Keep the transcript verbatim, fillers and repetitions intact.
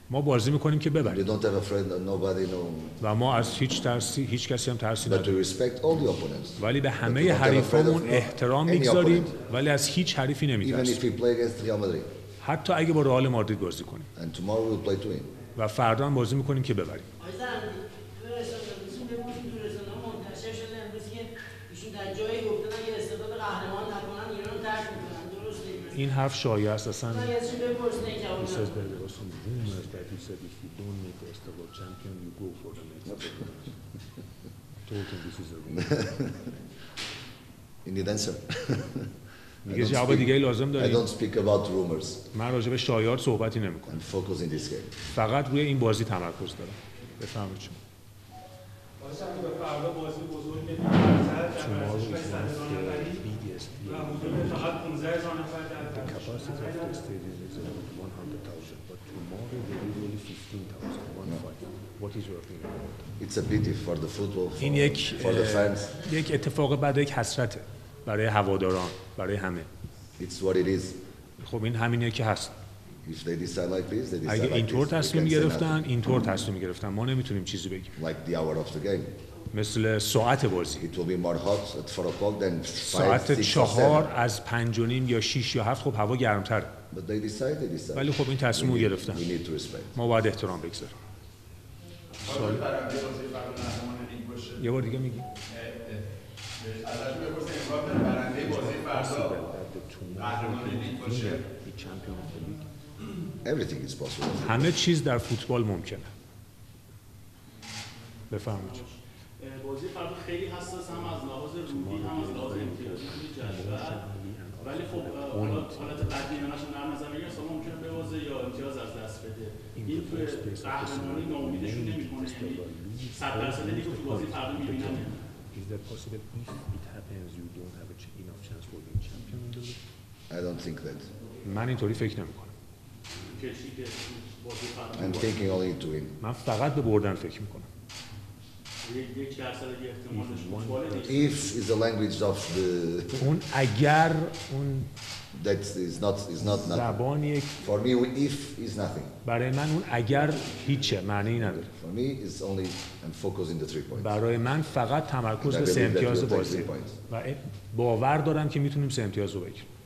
ما بازی میکنیم که ببریم. We don't have a friend, nobody, no. و ما از هیچ ترسی هیچ کسی هم ترسی But نداریم. we respect all the opponents. ولی به But همه we don't have a حریفامون friend of احترام any میگذاریم opponent. ولی از هیچ حریفی Even نمیترسیم. if we play against Real Madrid. حتی اگه با رئال مادرید بازی کنیم. And tomorrow we'll play to win. و فردا هم بازی میکنیم که ببریم. این حرف شایعه است اصلا. You need answer. میگه جواب دیگه لازم I داریم. don't speak about rumors. من راجع به شایعات صحبتی نمیکنم. I'm focused in this game. فقط روی این بازی تمرکز دارم. بفهمید چون. It's a pity for the football, for, این یک for the fans. یک اتفاق بعد یک حسرته برای هواداران، برای همه. It's what it is. خب این همینه که هست. If they decide like this, they decide اگه like اینطور this. تصمیم We can't say گرفتن، اینطور تصمیم گرفتن. ما نمیتونیم چیزی بگیم. Like the hour of the game. مثل ساعت بازی. It will be more hot at four o'clock than five, ساعت six or چهار seven. از پنج و نیم یا شش یا هفت خب هوا گرمتره. But they decide, they decide. ولی خب این تصمیم رو We need- گرفتن. We need to respect. ما باید احترام بگذاریم. یه بار دیگه میگی؟ Everything is possible. همه چیز در فوتبال ممکنه. بفرمایید. بازی فردا خیلی حساس هم از لحاظ روحی هم از لحاظ امتیازی جدول. ولی خب حالت قدی منش نرم نظر میگم سالا ممکنه ببازه یا امتیاز از دست بده. این تو قهرمانی ناامیدشون نمیکنه. یعنی صد درصد دیگه تو بازی فردا میبینن. Is that possible if it happens you don't have enough chance for being champion in the league? I don't think that. من اینطوری فکر نمی‌کنم. I'm thinking only to win. من فقط به بردن فکر می‌کنم. If is the language of the. اون اگر اون That is not is not nothing. زبانی For me, if is nothing. برای من اون اگر هیچه معنی نداره. For me, it's only I'm focused in the three points. برای من فقط تمرکز به سه امتیاز بازی و باور دارم که میتونیم سه امتیاز رو بگیریم.